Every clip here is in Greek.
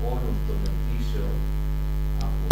όλων των αιτήσεων από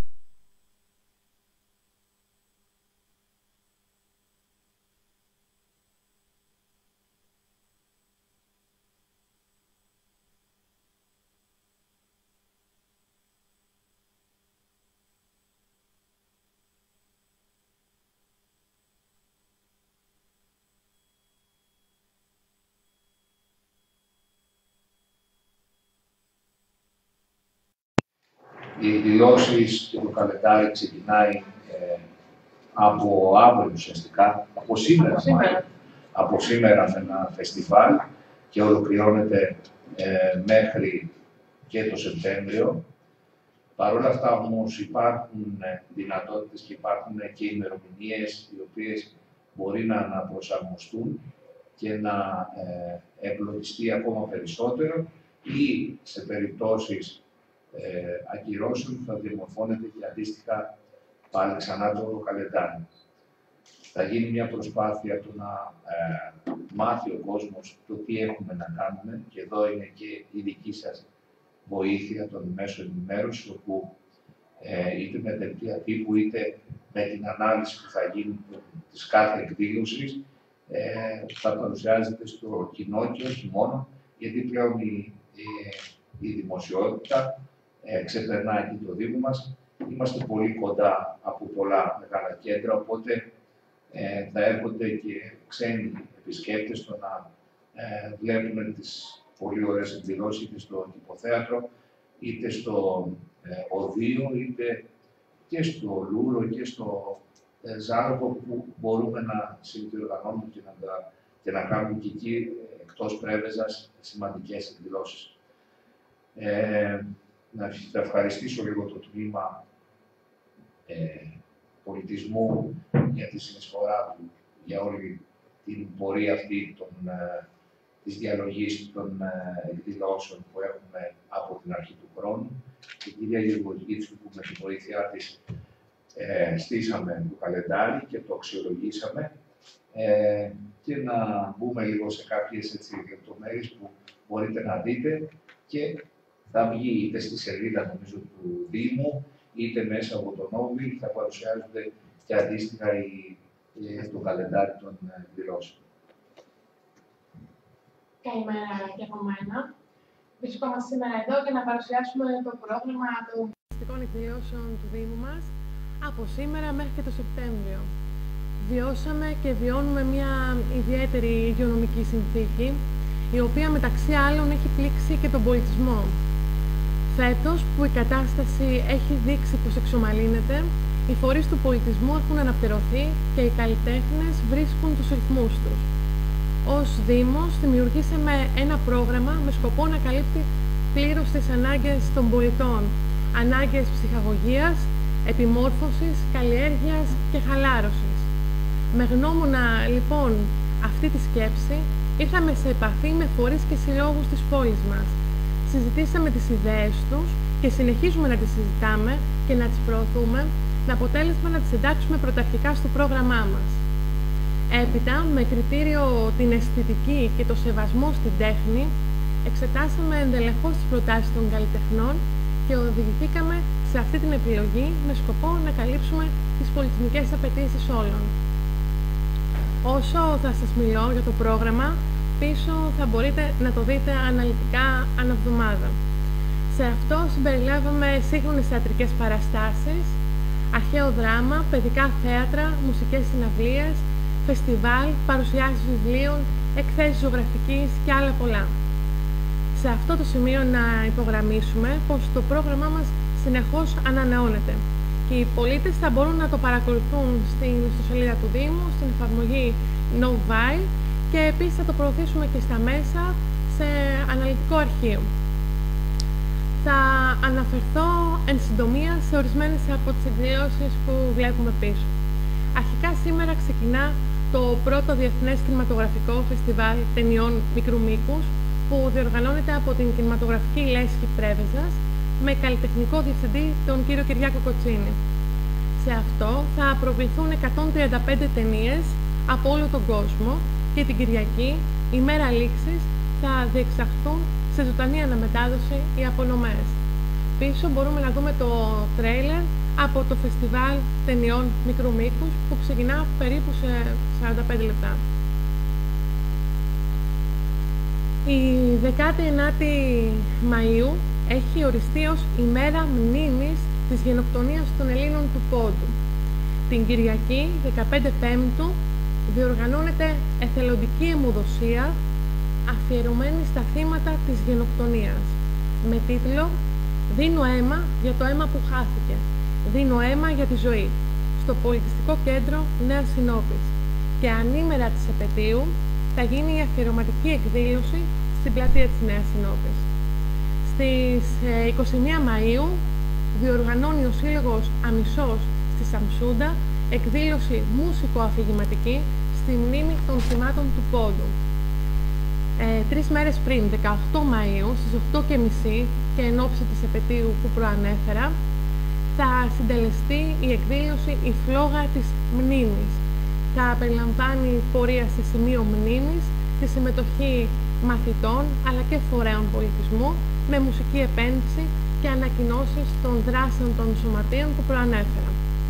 οι εκδηλώσεις και το καλεντάρι ξεκινάει από αύριο ουσιαστικά, από σήμερα με ένα φεστιβάλ και ολοκληρώνεται μέχρι και το Σεπτέμβριο. Παρ' όλα αυτά όμως υπάρχουν δυνατότητες και υπάρχουν και ημερομηνίες οι οποίες μπορεί να αναπροσαρμοστούν και να εμπλουτιστεί ακόμα περισσότερο ή σε περιπτώσεις ακυρώσεων θα διαμορφώνεται και αντίστοιχα πάλι ξανά το καλεντάρι. Θα γίνει μια προσπάθεια το να μάθει ο κόσμος το τι έχουμε να κάνουμε και εδώ είναι και η δική σας βοήθεια των μέσων ενημέρωσης, όπου είτε με δελτία τύπου είτε με την ανάλυση που θα γίνει της κάθε εκδήλωσης θα παρουσιάζεται στο κοινό και όχι μόνο, γιατί πλέον η δημοσιότητα ξεπερνάει και το Δήμο μας. Είμαστε πολύ κοντά από πολλά μεγάλα κέντρα, οπότε θα έρχονται και ξένοι επισκέπτες στο να βλέπουν τις πολύ ωραίες εκδηλώσεις είτε στο Κηποθέατρο, είτε στο Οδείο, είτε και στο Λούρο και στο Ζάροπο, που μπορούμε να συνδιοργανώνουμε και να κάνουμε και εκεί εκτός Πρέβεζας σημαντικές εκδηλώσεις. Να ευχαριστήσω λίγο το τμήμα πολιτισμού για τη συνεισφορά του, για όλη την πορεία αυτή της διαλογής των εκδηλώσεων που έχουμε από την αρχή του χρόνου. Η κυρία Γεωργίτσου που με τη βοήθειά της στήσαμε το καλεντάρι και το αξιολογήσαμε και να μπούμε λίγο σε κάποιες λεπτομέρειες που μπορείτε να δείτε και θα βγει είτε στη σελίδα νομίζω του Δήμου, είτε μέσα από τον Όβιλ, θα παρουσιάζονται και αντίστοιχα το καλεντάρι των εκδηλώσεων. Καλημέρα και από μένα. Βρισκόμαστε σήμερα εδώ για να παρουσιάσουμε το πρόγραμμα των τουριστικών εκδηλώσεων του Δήμου μας από σήμερα μέχρι και το Σεπτέμβριο. Βιώσαμε και βιώνουμε μια ιδιαίτερη υγειονομική συνθήκη, η οποία μεταξύ άλλων έχει πλήξει και τον πολιτισμό. Φέτος, που η κατάσταση έχει δείξει πως εξομαλύνεται, οι φορείς του πολιτισμού έχουν αναπτερωθεί και οι καλλιτέχνες βρίσκουν τους ρυθμούς τους. Ως Δήμος, δημιουργήσαμε ένα πρόγραμμα με σκοπό να καλύπτει πλήρως τις ανάγκες των πολιτών. Ανάγκες ψυχαγωγίας, επιμόρφωσης, καλλιέργειας και χαλάρωσης. Με γνώμονα, λοιπόν, αυτή τη σκέψη, ήρθαμε σε επαφή με φορείς και συλλόγους της πόλης μας. Συζητήσαμε τις ιδέες τους και συνεχίζουμε να τις συζητάμε και να τις προωθούμε, με αποτέλεσμα να τις εντάξουμε πρωταρχικά στο πρόγραμμά μας. Έπειτα, με κριτήριο την αισθητική και το σεβασμό στην τέχνη, εξετάσαμε ενδελεχώς τις προτάσεις των καλλιτεχνών και οδηγηθήκαμε σε αυτή την επιλογή με σκοπό να καλύψουμε τις πολιτισμικές απαιτήσεις όλων. Όσο θα σας μιλώ για το πρόγραμμα, πίσω θα μπορείτε να το δείτε αναλυτικά ανά εβδομάδα. Σε αυτό συμπεριλάβαμε σύγχρονες θεατρικές παραστάσεις, αρχαίο δράμα, παιδικά θέατρα, μουσικές συναυλίες, φεστιβάλ, παρουσιάσεις βιβλίων, εκθέσεις ζωγραφικής και άλλα πολλά. Σε αυτό το σημείο να υπογραμμίσουμε πως το πρόγραμμά μας συνεχώς ανανεώνεται και οι πολίτες θα μπορούν να το παρακολουθούν στην ιστοσελίδα του Δήμου, στην εφαρμογή Novile, και επίσης θα το προωθήσουμε και στα μέσα σε αναλυτικό αρχείο. Θα αναφερθώ εν συντομία σε ορισμένες από τις εκδηλώσεις που βλέπουμε πίσω. Αρχικά σήμερα ξεκινά το πρώτο Διεθνές Κινηματογραφικό Φεστιβάλ Ταινιών Μικρού Μήκους, που διοργανώνεται από την Κινηματογραφική Λέσχη Πρέβεζας με καλλιτεχνικό διευθυντή τον κύριο Κυριάκο Κοτσίνη. Σε αυτό θα προβληθούν 135 ταινίες από όλο τον κόσμο και την Κυριακή, ημέρα λήξης, θα διεξαχθούν σε ζωντανή αναμετάδοση οι απονομές. πίσω μπορούμε να δούμε το τρέιλερ από το φεστιβάλ ταινιών μικρού μήκους που ξεκινά περίπου σε 45 λεπτά. Η 19η Μαΐου έχει οριστεί ως ημέρα μνήμης της γενοκτονίας των Ελλήνων του Πόντου. Την Κυριακή 15 Πέμπτου διοργανώνεται εθελοντική αιμοδοσία αφιερωμένη στα θύματα της γενοκτονίας με τίτλο «Δίνω αίμα για το αίμα που χάθηκε. Δίνω αίμα για τη ζωή» στο Πολιτιστικό Κέντρο Νέας Συνόπης, και ανήμερα της επετείου θα γίνει η αφιερωματική εκδήλωση στην πλατεία της Νέας Συνόπης. Στις 21 Μαΐου διοργανώνει ο Σύλλογος Αμισός στη Σαμσούντα εκδήλωση μουσικο-αφηγηματική στη μνήμη των θυμάτων του Πόντου. 3 μέρες πριν, 18 Μαΐου, στις 8:30 και εν ώψη της επετείου που προανέφερα, θα συντελεστεί η εκδήλωση «Η φλόγα της μνήμης». Θα περιλαμβάνει πορεία σε σημείο μνήμης, τη συμμετοχή μαθητών αλλά και φορέων πολιτισμού με μουσική επένδυση και ανακοινώσεις των δράσεων των σωματείων που προανέφερα.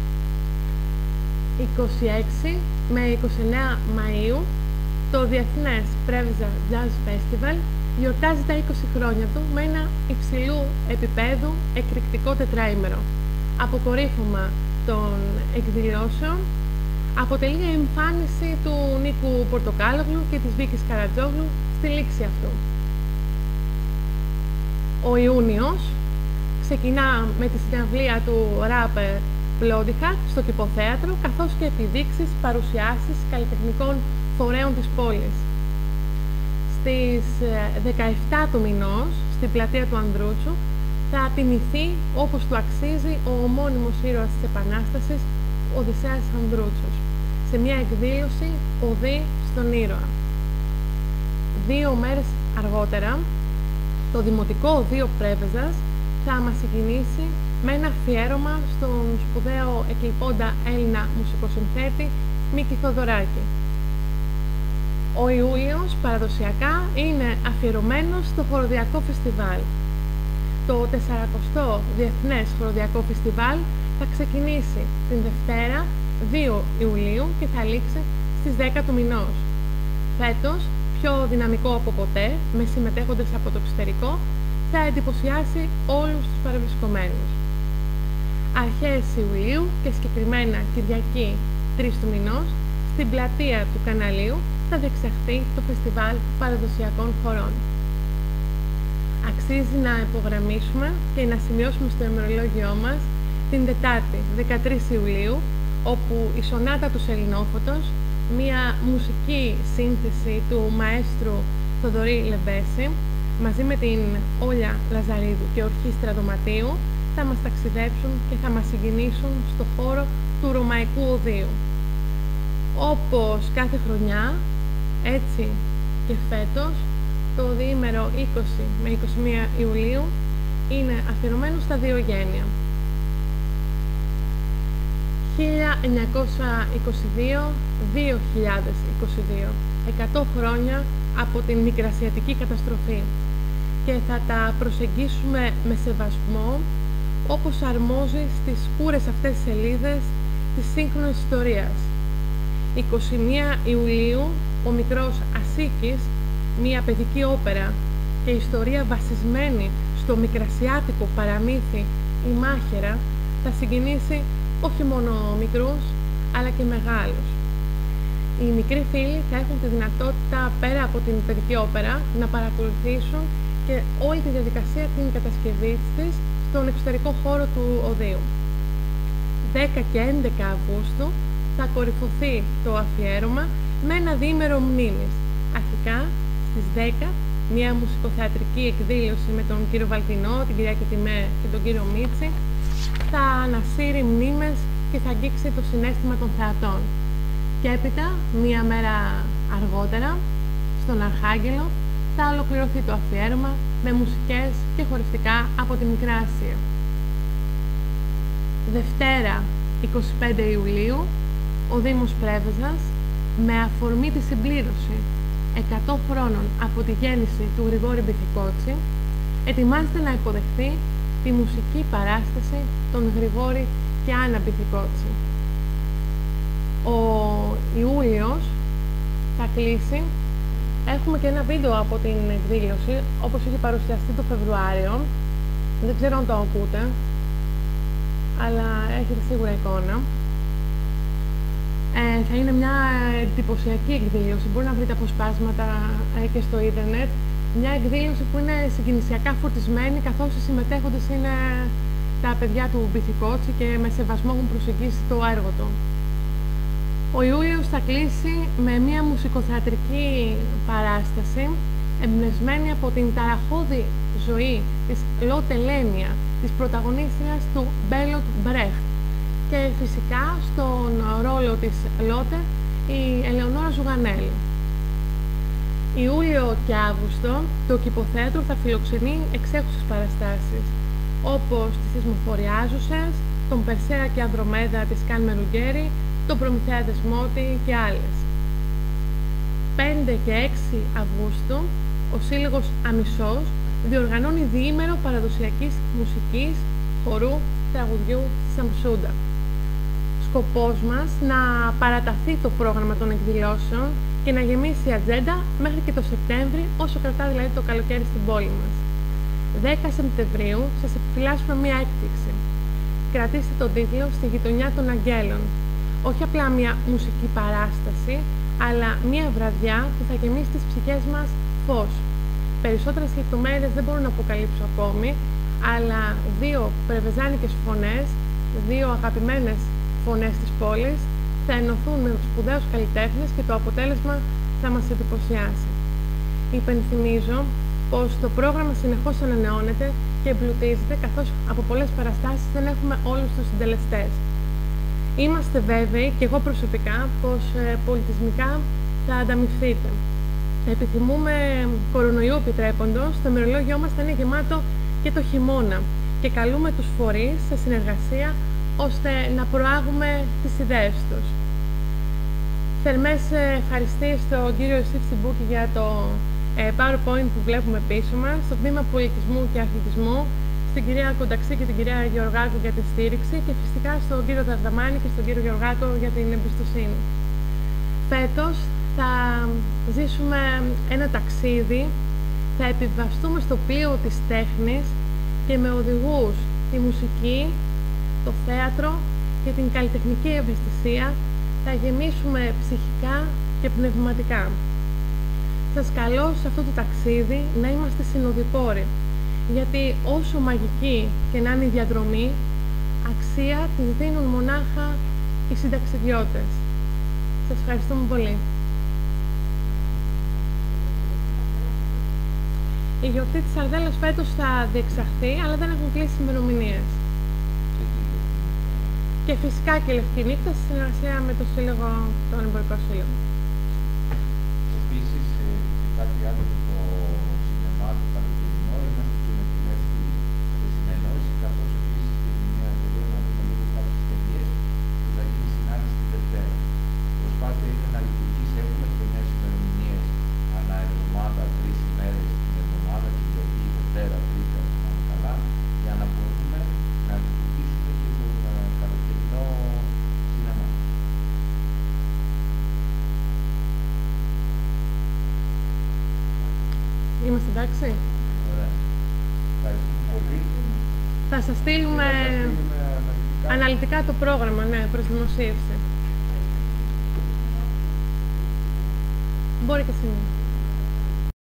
26 με 29 Μαΐου το Διεθνές Πρέβεζα Jazz Festival γιορτάζει τα 20 χρόνια του με ένα υψηλού επίπεδου εκρηκτικό τετράημερο. Αποκορύφωμα των εκδηλώσεων αποτελεί η εμφάνιση του Νίκου Πορτοκάλογλου και της Βίκης Καρατζόγλου στη λήξη αυτού. Ο Ιούνιος ξεκινά με τη συναυλία του ράπερ Bloodyheart στο Κηποθέατρο, καθώς και επιδείξεις, παρουσιάσεις καλλιτεχνικών φορέων της πόλης. Στις 17 του μηνός, στην πλατεία του Ανδρούτσου, θα τιμηθεί όπως του αξίζει ο ομώνυμος ήρωας της Επανάστασης, ο Οδυσσέας Ανδρούτσος, σε μια εκδήλωση «Οδή στον ήρωα». 2 μέρες αργότερα, το Δημοτικό Οδείο Πρέβεζας θα μας συγκινήσει με ένα αφιέρωμα στον σπουδαίο εκλειπώντα Έλληνα μουσικοσυνθέτη Μίκη Θοδωράκη. Ο Ιούλιος παραδοσιακά είναι αφιερωμένος στο Χοροδιακό Φεστιβάλ. Το 40ο Διεθνές Χοροδιακό Φεστιβάλ θα ξεκινήσει την Δευτέρα 2 Ιουλίου και θα λήξει στις 10 του μηνός. Φέτος, πιο δυναμικό από ποτέ, με συμμετέχοντες από το εξωτερικό, θα εντυπωσιάσει όλους τους παρευρισκομένους. Αρχές Ιουλίου και συγκεκριμένα Κυριακή 3 του μηνός, στην πλατεία του Καναλίου θα διεξαχθεί το Φεστιβάλ Παραδοσιακών Χορών. Αξίζει να υπογραμμίσουμε και να σημειώσουμε στο ημερολόγιό μας την Τετάρτη 13 Ιουλίου, όπου η Σονάτα του Σελινόφωτος, μια μουσική σύνθεση του μαέστρου Θοδωρή Λεμπέση, μαζί με την Όλια Λαζαρίδου και ορχήστρα Δωματίου, θα μας ταξιδέψουν και θα μας συγκινήσουν στο χώρο του Ρωμαϊκού Οδείου. Όπως κάθε χρονιά, έτσι και φέτος, το διήμερο 20 με 21 Ιουλίου είναι αφιερωμένο στα δύο γένεια. 1922-2022, 100 χρόνια από την Μικρασιατική καταστροφή, και θα τα προσεγγίσουμε με σεβασμό, όπως αρμόζει στις σκούρες αυτές σελίδες της σύγχρονης ιστορίας. 21 Ιουλίου, ο μικρός Ασίκης, μια παιδική όπερα και ιστορία βασισμένη στο μικρασιάτικο παραμύθι «Η Μάχαιρα», θα συγκινήσει όχι μόνο μικρούς, αλλά και μεγάλους. Οι μικροί φίλοι θα έχουν τη δυνατότητα, πέρα από την παιδική όπερα, να παρακολουθήσουν και όλη τη διαδικασία την κατασκευή της στον εξωτερικό χώρο του Οδείου. 10 και 11 Αυγούστου θα κορυφωθεί το αφιέρωμα με ένα διήμερο μνήμης. Αρχικά στις 10 μια μουσικοθεατρική εκδήλωση με τον κύριο Βαλτινό, την κυρία Κετιμέ και τον κύριο Μίτσι θα ανασύρει μνήμες και θα αγγίξει το συναίσθημα των θεατών. Και έπειτα, μία μέρα αργότερα, στον Αρχάγγελο, θα ολοκληρωθεί το αφιέρωμα με μουσικές και χορευτικά από τη Μικρά Ασία. Δευτέρα, 25 Ιουλίου, ο Δήμος Πρέβεζας, με αφορμή τη συμπλήρωση 100 χρόνων από τη γέννηση του Γρηγόρη Μπιθικότσι, ετοιμάζεται να υποδεχθεί τη μουσική παράσταση των Γρηγόρη και Άννα Μπιθικότσι. Ο Ιούλιος θα κλείσει. Έχουμε και ένα βίντεο από την εκδήλωση, όπως είχε παρουσιαστεί το Φεβρουάριο. Δεν ξέρω αν το ακούτε, αλλά έχετε σίγουρα εικόνα. Θα είναι μια εντυπωσιακή εκδήλωση. Μπορεί να βρείτε αποσπάσματα και στο ίντερνετ. Μια εκδήλωση που είναι συγκινησιακά φορτισμένη, καθώς οι συμμετέχοντες είναι τα παιδιά του Μπιθικότσι και με σεβασμό έχουν προσεγγίσει το έργο του. Ο Ιούλιος θα κλείσει με μια μουσικοθεατρική παράσταση εμπνευσμένη από την ταραχώδη ζωή της Λότε Λένια, της πρωταγωνίστριας του Μπέρτολτ Μπρέχτ, και φυσικά στον ρόλο της Λότε η Ελεονόρα Ζουγανέλη. Ιούλιο και Αύγουστο το Κηποθέατρο θα φιλοξενεί εξέχουσες παραστάσεις, όπως τις Θεσμοφοριάζουσες, τον Περσέα και Ανδρομέδα της Καν Μελουγκέρι, τον Προμηθέα Δεσμότη και άλλες. 5 και 6 Αυγούστου ο Σύλλογος Αμισός διοργανώνει διήμερο παραδοσιακής μουσικής, χορού, τραγουδιού στη Σαμψούντα. Σκοπός μας να παραταθεί το πρόγραμμα των εκδηλώσεων και να γεμίσει η ατζέντα μέχρι και το Σεπτέμβρη, όσο κρατά δηλαδή το καλοκαίρι στην πόλη μας. 10 Σεπτεμβρίου σας επιφυλάσσουμε μία έκπληξη. Κρατήστε τον τίτλο «Στη γειτονιά των Αγγέλων». Όχι απλά μία μουσική παράσταση, αλλά μία βραδιά που θα γεμίσει τις ψυχές μας φως. Περισσότερες λεπτομέρειες δεν μπορώ να αποκαλύψω ακόμη, αλλά 2 πρεβεζάνικες φωνές, 2 αγαπημένες φωνές της πόλης, θα ενωθούν με σπουδαίους καλλιτέχνες και το αποτέλεσμα θα μας εντυπωσιάσει. Υπενθυμίζω πως το πρόγραμμα συνεχώς ανανεώνεται και εμπλουτίζεται, καθώς από πολλές παραστάσεις δεν έχουμε όλους τους συντελεστές. Είμαστε βέβαιοι, και εγώ προσωπικά, πως πολιτισμικά θα ανταμυφθείτε. Επιθυμούμε, κορονοϊού επιτρέποντος, το ημερολόγιό μας θα είναι γεμάτο και το χειμώνα και καλούμε τους φορείς σε συνεργασία ώστε να προάγουμε τις ιδέες τους. Θερμές ευχαριστίες στον κύριο Ιωσήφ Τσιμπούκη για το PowerPoint που βλέπουμε πίσω μας, στο τμήμα πολιτισμού και αθλητισμού, στην κυρία Κονταξή και την κυρία Γεωργάκου για τη στήριξη και φυσικά στον κύριο Δαρδαμάνη και στον κύριο Γεωργάκου για την εμπιστοσύνη. Φέτος θα ζήσουμε ένα ταξίδι, θα επιβαστούμε στο πλοίο της τέχνης και με οδηγούς τη μουσική, το θέατρο και την καλλιτεχνική ευαισθησία θα γεμίσουμε ψυχικά και πνευματικά. Σας καλώ σε αυτό το ταξίδι να είμαστε συνοδοιπόροι, γιατί όσο μαγική και να είναι η διαδρομή, αξία της δίνουν μονάχα οι συνταξιδιώτες. Σας ευχαριστούμε πολύ. Η γιορτή της Σαρδέλας φέτος θα διεξαχθεί, αλλά δεν έχουν κλείσει ημερομηνίες. Και φυσικά και η Λευκή Νύχτα στη συνεργασία με το Σύλλογο, τον Εμπορικό Σύλλογο. Επίσης, υπάρχει άλλο το σινεμά του καλοκαιρινό, είμαστε και με τη Λευκή στη συνεννόηση, καθώς επίσης και μια ευκαιρία να δούμε λίγο κάποιες ταινίες που θα γίνει συνάντηση τη Δευτέρα. Η προσπάθεια είναι να λειτουργήσει, έχουμε νέες ημερομηνίες ανά εβδομάδα, 3 ημέρες την εβδομάδα, την Κυριακή, Δευτέρα, Τρίτη, αν θυμάμαι καλά, για να μπορούμε να λειτουργήσουμε και τον καλοκαιρινό σινεμά. Είμαστε εντάξει. Ωραία. Ευχαριστούμε πολύ. Θα σας στείλουμε αναλυτικά το πρόγραμμα, ναι, προς δημοσίευση. Μπορεί και σήμερα.